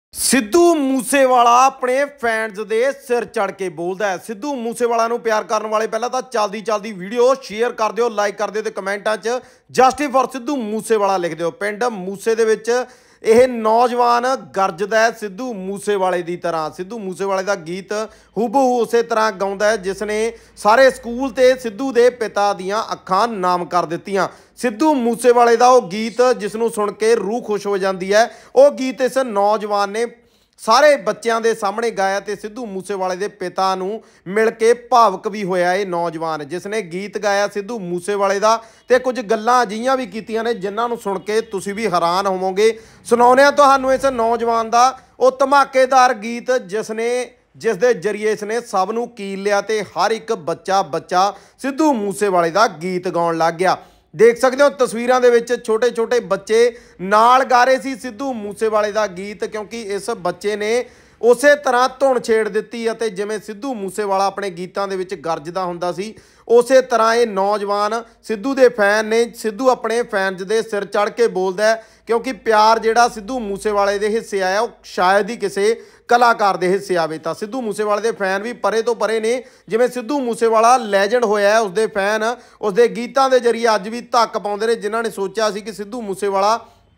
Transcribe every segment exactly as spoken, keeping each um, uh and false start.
सिद्धू मूसेवाला अपने फैनस दे सिर चढ़ के बोलता है। सिद्धू मूसेवाला नूं प्यार करने वाले पहला तो चलदी चलदी वीडियो शेयर कर दिओ, लाइक कर दिओ ते कमेंटां च जस्टिस फॉर सिद्धू मूसेवाला लिख दिओ। पिंड मूसे दे विच ਇਹ नौजवान गरजदा है सिद्धू मूसेवाले की तरह। सिद्धू मूसेवाले का गीत हूबहू उसे तरह गाउंदा है जिसने सारे स्कूल ते सिद्धू दे पिता दियां अखां नाम कर दित्तियां। सिद्धू मूसेवाले का वो गीत जिसनूं सुन के रूह खुश हो जाती है, वो गीत इस नौजवान ने सारे बच्चों के सामने गाया तो सिद्धू मूसेवाले के पिता नूं मिल के भावुक भी होया। ये नौजवान जिसने गीत गाया सिद्धू मूसेवाले का तो कुछ गल्लां अजिहियां भी कीतियां ने जिन्हां नूं सुन के तुसीं भी हैरान होवोगे। सुणाउने आ तुहानूं इस नौजवान का वो धमाकेदार गीत जिसने जिस दे जरिए इसने सब नूं कील लिया तो हर एक बच्चा बच्चा सिद्धू मूसेवाले का गीत गाउण लग गया। देख सकते हो तस्वीरों के छोटे छोटे बच्चे नाल गा रहे सी सिद्धू मूसेवाले का गीत, क्योंकि इस बच्चे ने उस तरह धुन छेड़ दी है जिमें सिद्धू मूसेवाला अपने गीतों के गरजदा हुंदा सी। उस तरह ये नौजवान सिद्धू के फैन ने सिद्धू अपने फैनस के सिर चढ़ के बोलता है, क्योंकि प्यार जिहड़ा सिद्धू मूसेवाले के हिस्से आया वो शायद ही किसी कलाकार के हिस्से आवे। तो सिद्धू मूसेवाले के फैन भी परे तो परे ने, जिवें सिद्धू मूसेवाला लैजेंड होया है उसके फैन उसके गीतों के जरिए अज भी धक्क पाउंदे ने, जिन्हां ने सोचा सी कि सिद्धू मूसेवाला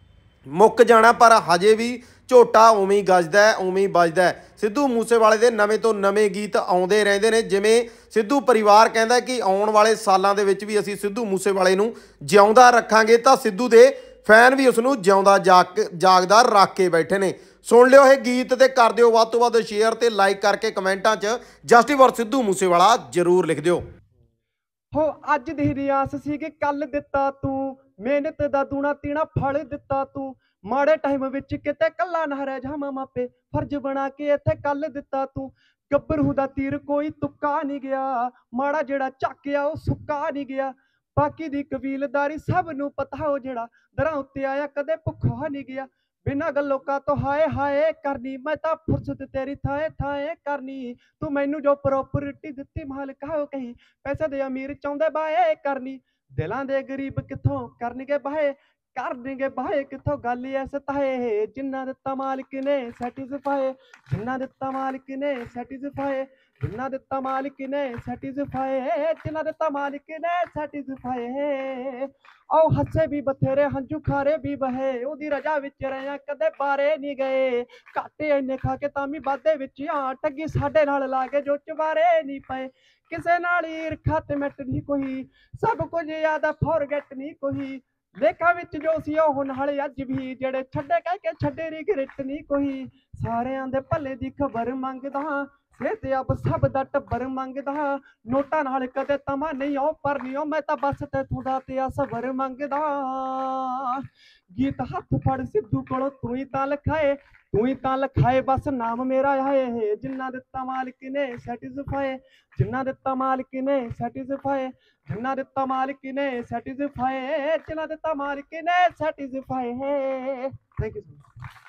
मुक जाना पर हजे भी झोटा उवें ही गजदा है उवें ही बजदा है। सिद्धू मूसेवाले के नवे तो नवे गीत आउंदे रहिंदे ने, जिवें सिद्धू परिवार कहता कि आउण वाले सालों के विच भी असीं सिद्धू मूसेवाले नूं जिउंदा रखांगे, तो सिद्धू दे फैन भी उसनूं जिउंदा जाग जागदा रख के बैठे ने। सुन लिओ ये गीत ते कर दिओ वध तों वध शेयर ते लाइक करके कमेंटां च जस्टिस फॉर सिद्धू मूसेवाला जरूर लिख दिओ। हो अज दी रियास सी कि कल दिता तू मेहनत दा दूना तीना फल दिता तू माड़े टाइम विच किते कल्ला ना रह जा मापे फर्ज बना के इत्थे कल दिता तू गब्बरू दा तीर कोई तुक्का नहीं गया माड़ा जेड़ा झक्किया वो सुक्का नहीं गया बाकी दी कबीलदारी सब नूं पता हो जेड़ा दरां उत्ते आया कदे भुखा नहीं गया बिना गल्लों का तो हाय हाय करनी मैं तो फुर्सत तेरी थाए थाए करनी तू मैनू जो प्रॉपर्टी दित्ती मालिक हो कहीं पैसे दे अमीर चाहुंदे बाए करनी दिलां दे गरीब कित्थों करनगे बाए करनगे बाए कित्थों गल ऐस ताए जिन्ना दित्ता मालिक ने सैटिस्फाई जिन्ना दित्ता मालिक ने सैटिस्फाई जिन्ना दित्ता मालिक ने सैटिस्फाई जिन्ना दित्ता मालिक ने सैटिस्फाई औ हसे भी बथेरे हंजू खारे भी बहे ओदी रजा विच रहिया कदे बारे नहीं गए घाटे इन्ने खा के तामी वादे विच हाँ ठगी साडे नाल ला के जो चवारे नहीं पाए किसे नाल ईरखा ते मिट नहीं कोई सब कुछ याद फॉरगेट नहीं कोई लेखा विच जो सी ओह नाल अज भी जेड़े छड्डे कह के छड्डे रिगरेट नहीं कोई सारियां दे भले दी खबर मंगदा सेहत अब सब दा टब्बर मंगदा नोटा नाल कदे तमा नहीं ओ पर नहीं ओ मैं तां बस तैथों दा ते सबर मंगदा गीत हथ फड़ सिद्धू कोलों तू ही तां लखाए तू ही तां लखाए बस नाम मेरा आए जिन्ना दित्ता मालिक ने सैटिस्फाई जिन्ना दित्ता मालिक ने सैटिस्फाई जिन्ना दित्ता मालिक ने सैटिस्फाई जिन्ना दित्ता मालिक ने satisfy. Thank you so much.